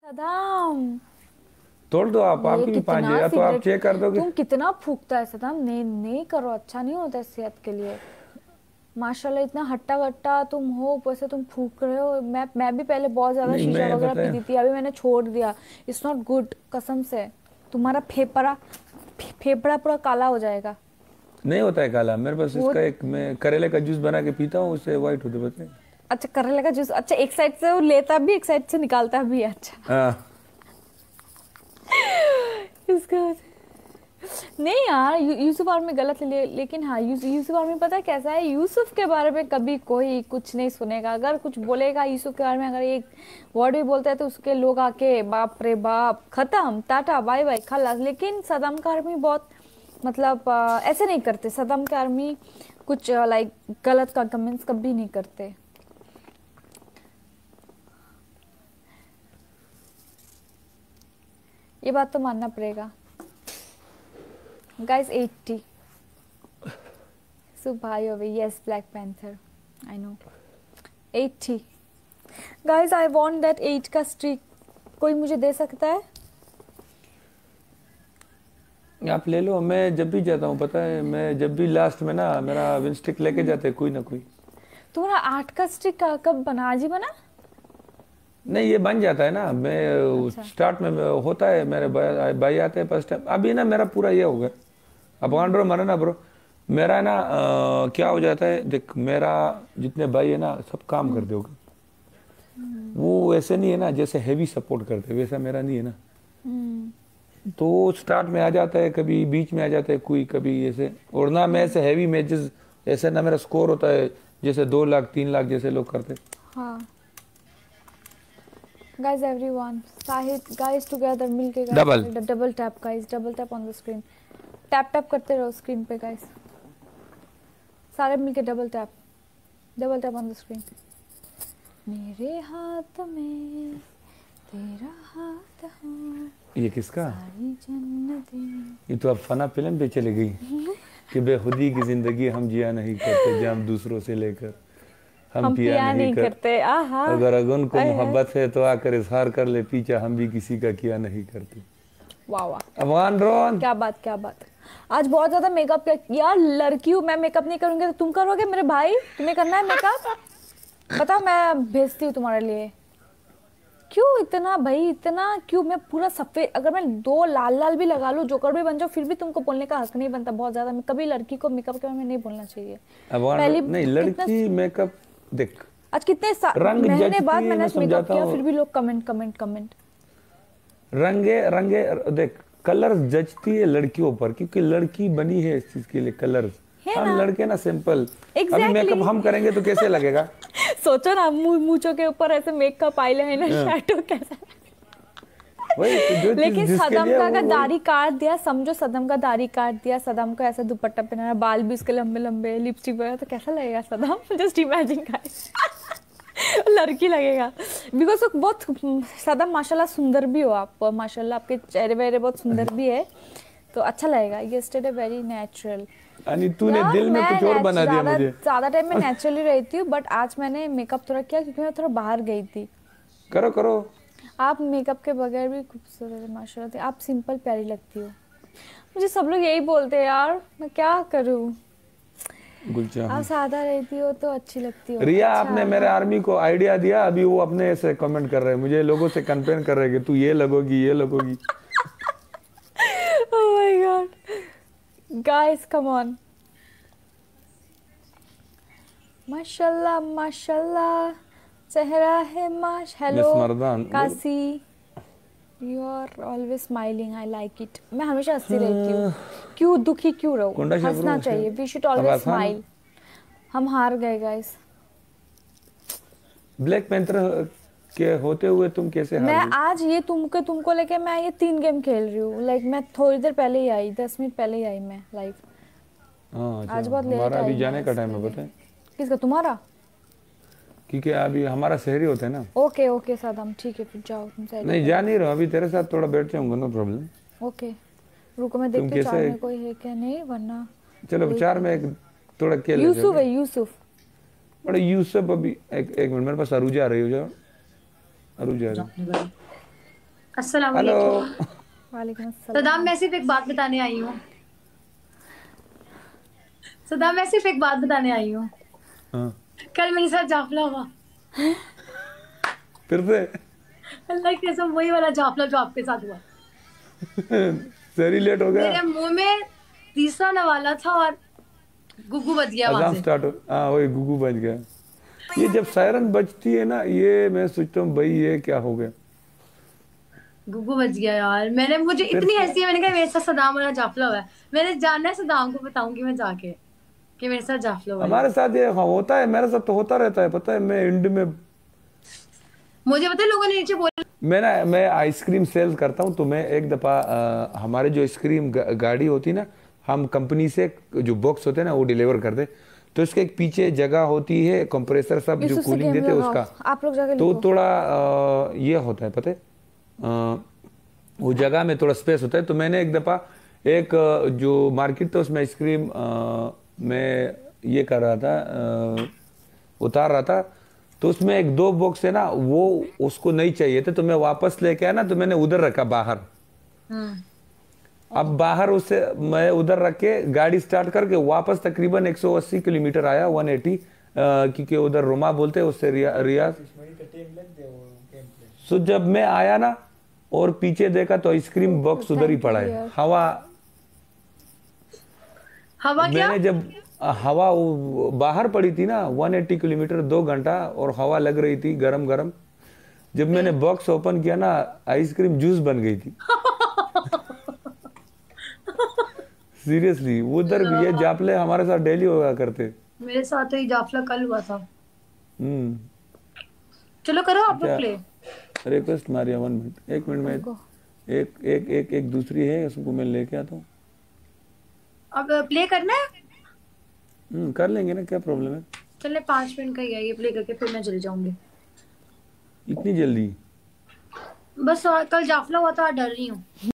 सदाम तोड़ दो आप, ये आपकी भी पाँच है, या तो आप चेक कर दोगे। तुम कितना फूकता है सदाम, नहीं नहीं करो, अच्छा नहीं होता है सेहत के लिए। माशाल्लाह इतना हट्टा कट्टा तुम हो, ऊपर से तुम फूक रहे हो। मैं भी पहले बहुत ज्यादा नहीं शीशा मैं वगैरह पता है, पीती थी, अभी मैंने छोड़ दिया। इट्स नॉट गुड, कसम से। तुम्हारा फेफड़ा पूरा काला हो जाएगा। नहीं होता है काला मेरे पास। वो इसका एक मैं करेले का जूस बना के पीता हूँ, उससे व्हाइट होते बचे। अच्छा, करेले का जूस, अच्छा एक साइड से वो लेता भी, एक साइड से निकालता भी है, अच्छा। हाँ इसका नहीं यार, यूसुफ आर्मी गलत लेकिन हाँ, यूसुफ आर्मी पता है कैसा है। यूसुफ के बारे में कभी कोई कुछ नहीं सुनेगा। अगर कुछ बोलेगा यूसुफ के बारे में, अगर एक वर्ड भी बोलता है तो उसके लोग आके बाप रे बाप, खत्म, टाटा बाय बाय, खलास। लेकिन सदाम का आर्मी बहुत मतलब ऐसे नहीं करते। सदाम का आर्मी कुछ लाइक गलत का कमेंट्स कभी नहीं करते। ये बात तो मानना पड़ेगा। Guys, 80. So भाई over, yes, Black Panther. I know. 80. Guys, I want that 8 का streak. कोई मुझे दे सकता है? आप ले लो। मैं जब भी जाता हूँ पता है, मैं जब भी लास्ट में ना मेरा विन स्टिक लेके जाते हैं कोई ना कोई। तुम्हारा 8 का स्ट्रिक कब बना? आज ही बना? नहीं ये बन जाता है ना। मैं अच्छा। स्टार्ट में होता है, मेरे भाई आते हैं फर्स्ट टाइम। अभी ना मेरा पूरा ये हो गया। अफगान ब्रो मरे ना ब्रो, मेरा ना क्या हो जाता है देख, मेरा जितने भाई है ना सब काम करते होगे। वो ऐसे नहीं है ना जैसे हैवी सपोर्ट करते, वैसा मेरा नहीं है ना। तो स्टार्ट में आ जाता है, कभी बीच में आ जाता है कोई, कभी ऐसे। और ना मैं ऐसे हैवी मैचेस ऐसे ना मेरा स्कोर होता है जैसे 2 लाख 3 लाख जैसे लोग करते। हाँ guys, everyone, Sahid guys together मिलके double double tap guys, double tap on the screen. Tap tap करते रहो स्क्रीन पे guys, सारे मिलके double tap on the screen. मेरे हाथ में तेरा हाथ हो, ये किसका? सारी जन्नतें। ये तो अब फना फिल्म पे चली गई कि बेखुदी की जिंदगी हम जिया नहीं करते, जाम दूसरों से लेकर हम पिया नहीं करते। आहा, अगर अगुन को मोहब्बत है तो आकर इजहार कर ले, पीछा हम भी किसी का किया नहीं करते। वाह वाह, अफगान रोन क्या बात क्या बात। आज बहुत ज्यादा मेकअप किया यार, लड़की हूँ मैं, मेकअप नहीं करूंगी तो तुम करोगे मेरे भाई? तुम्हें करना है मेकअप? बताओ, मैं भेजती हूँ तुम्हारे लिए। क्यों इतना भाई, इतना क्यों? मैं पूरा सफेद, अगर मैं 2 लाल लाल भी लगा लूं, जोकर भी बन जाऊं, फिर भी तुमको बोलने का हक नहीं बनता बहुत ज्यादा। कभी लड़की को मेकअप के बारे में नहीं बोलना चाहिए। पहली नहीं, लड़की मेकअप देख, आज कितने रंग महीने जचती बाद है, मैंने मैं आज मेकअप समझाता किया, हूँ। फिर भी लोग कमेंट। रंगे रंगे देख, कलर जचती है लड़कियों पर, क्योंकि लड़की बनी है इस चीज के लिए, कलर। है हम ना? लड़के ना सिंपल। Exactly. अभी मेकअप हम करेंगे तो कैसे लगेगा? सोचो ना, मूंछों के ऊपर ऐसे मेकअप, आईलाइनर, शैडो, कैसा। वही तो जो लेकिन चीज जिसके सदम लिए का वो अगर दाढ़ी काट दिया, समझो सदम का दाढ़ी काट दिया, सदम का ऐसा दुपट्टा पहनाया, बाल भी उसके लंबे लंबे, लिपस्टिक वगैरह, तो कैसा लगेगा सदम? Just imagine guys. लड़की लगेगा बिकॉज बहुत सदम माशाल्लाह सुंदर भी हो आप, माशाल्लाह आपके चेहरे वेहरे बहुत सुंदर भी है, तो अच्छा लगेगा। Yesterday very natural. यानी तूने दिल में कुछ और बना दिया मुझे। ज्यादा टाइम मैं नेचुरली रहती हूँ, बट आज मैंने मेकअप थोड़ा किया क्योंकि मैं थोड़ा बाहर गई थी। करो करो। आप मेकअप के बगैर भी खूबसूरत है माशाल्लाह, आप सिंपल प्यारी लगती हो। मुझे सब लोग यही बोलते हैं यार, मैं क्या करूँ? आप सादा रहती हो तो अच्छी लगती हो। रिया, अच्छा, आपने मेरे आर्मी को आइडिया दिया, अभी वो अपने ऐसे कमेंट कर रहे हैं, मुझे लोगों से कंपेयर कर रहे हैं कि तू ये लगोगी ये लगोगी। Oh my god, guys come on. माशाल्लाह माशाल्लाह, चेहरा है माश। Hello Kasi, you are always smiling, I like it. मैं हमेशा हंसती रहती हूँ, क्यों दुखी क्यों रहूँ? हंसना चाहिए, वी शुड ऑलवेज स्माइल। हम हार गए गाइस। ब्लैक पैंथर के होते हुए तुम कैसे हार मैं गई? आज ये तुमको लेके मैं ये 3 गेम खेल रही हूँ। लाइक मैं थोड़ी देर पहले ही आई, 10 मिनट पहले ही आई मैं लाइव। हाँ, आज बहुत लेट आई। हमारा अभी जाने का टाइम है, पता है? किसका? तुम्हारा? क्योंकि अभी हमारा शहरी होता है ना। ओके ओके सदम, ठीक है फिर जाओ तुम। नहीं जा नहीं रहा, अभी तेरे साथ थोड़ा बैठ जाऊंगा, नो प्रॉब्लम। ओके रुको, मैं देखती हूँ 4 में कोई है क्या, नहीं वरना। चलो 4 में एक थोड़ा खेल लेते हैं। यूसुफ है, यूसुफ। बड़े यूसुफ अभी एक मिनट, मेरे पास अरुजा आ रही हो, जाओ अरुजा आ रही। अस्सलाम हेलो। वालेकुम। वालेकुम अस्सलाम। सदाम, मैं सिर्फ एक बात बताने आई हूँ। सदाम, मैं सिर्फ एक बात बताने आई हूँ। हाँ, कल मेरे साथ जाफला हुआ। फिर से अल्लाह की कसम, वही वाला जाफला जो आपके साथ हुआ। सही लेट हो गया। मेरे मुंह में तीसरा नवाला था और गुग्गू बच गया वहां अजान से। स्टार्ट हो, हाँ वही गुगू बज गया। ये जब सायरन बजती है ना, ये मैं सोचता हूँ भाई ये क्या हो गया। गुग्गू बच गया यार। मुझे फिर इतनी हंसी है, मैंने कहा मेरे साथ सदाम वाला जाफला हुआ है। मैंने जानना है, सदाम को बताऊंगी मैं जाके कि मेरे साथ जाफला हुआ है। हमारे साथ ये हाँ, होता है, मेरे साथ तो होता रहता है, पता है। मैं इंड में मुझे पता है, लोगों ने नीचे बोला। मैं आइसक्रीम सेल करता हूँ, तो मैं एक दफ़ा हमारे जो आइसक्रीम गाड़ी होती ना, हम कंपनी से जो बॉक्स होते हैं ना वो डिलीवर करते, तो इसके एक पीछे जगह होती है, कंप्रेसर सब जो यूसुफ से कूलिंग गेम देते हैं लगाओ, उसका। आप लोग जाके तो लिखो। थोड़ा ये होता है, पता है, वो जगह में थोड़ा स्पेस होता है। तो मैंने एक दफ़ा एक जो मार्केट था उसमें आइसक्रीम मैं ये कर रहा था, उतार रहा था। तो उसमें एक दो बॉक्स है ना, वो उसको नहीं चाहिए थे, तो मैं वापस लेके आया ना, तो मैंने उधर रखा बाहर। हम्म। अब बाहर उससे मैं उधर रख के गाड़ी स्टार्ट करके वापस तकरीबन 180 किलोमीटर आया, 180, क्योंकि उधर रुमा बोलते हैं उससे रियाज। सो जब मैं आया ना और पीछे देखा तो आइसक्रीम बॉक्स उधर ही पड़ा है। हवा हवा क्या? मैंने जब हवा बाहर पड़ी थी ना, 180 किलोमीटर 2 घंटा, और हवा लग रही थी गरम गरम। जब मैंने बॉक्स ओपन किया ना, आइसक्रीम जूस बन गई थी। सीरियसली, उधर ये जापले हमारे साथ डेली होगा करते। मेरे साथ तो ये जाफला कल हुआ था। हम्म। चलो करो आप लोग क्या play. Request Maria, 1 minute, 1 minute में रुको। एक एक एक एक दूसरी है, उसको मैं लेके आता हूँ। अब प्ले करना है। कर लेंगे ना, क्या प्रॉब्लम है। चले 5 मिनट का ही है ये, प्ले करके फिर मैं चली जाऊंगी। इतनी जल्दी? बस कल जाफला हुआ था, डर रही हूँ।